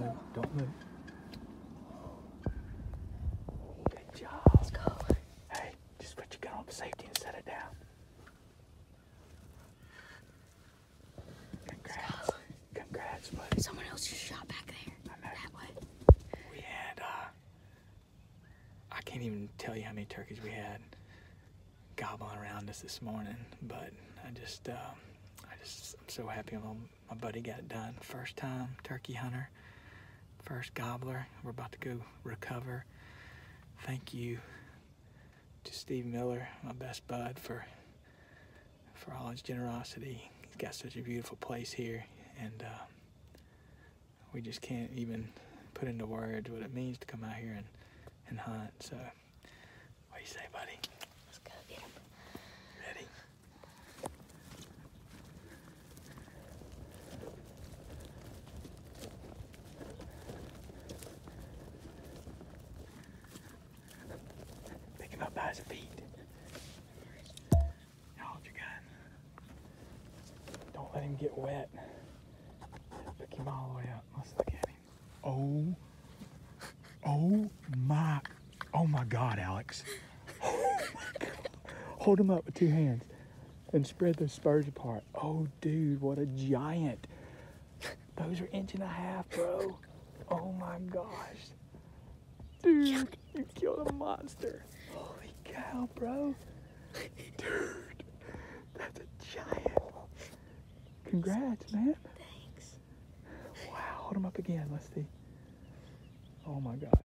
move. Don't move. Good job. Let's go. Hey, just put your gun on safety and set it down. Congrats. Congrats, buddy. Someone else just shot back there. I know. That way. We had, I can't even tell you how many turkeys we had gobbling around us this morning, but I'm so happy my buddy got it done. First time turkey hunter, first gobbler. We're about to go recover. Thank you to Steve Miller, my best bud, for all his generosity. He's got such a beautiful place here, and we just can't even put into words what it means to come out here and hunt. So, what do you say, buddy? Let's go get him. Ready? Pick him up by his feet. Hold your gun. Don't let him get wet. Pick him all the way up. Let's look at him. Oh my God, Alex. Oh my God. Hold him up with two hands and spread those spurs apart. Oh, dude, what a giant. Those are 1.5 inches, bro. Oh my gosh. Dude, you killed a monster. Holy cow, bro. Dude, that's a giant. Congrats, man. Thanks. Wow, hold him up again. Let's see. Oh my God.